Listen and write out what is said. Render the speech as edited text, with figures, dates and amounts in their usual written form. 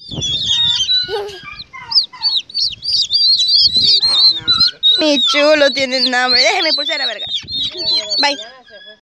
Mi chulo tienen hambre. Déjeme pulsar a verga. Bye.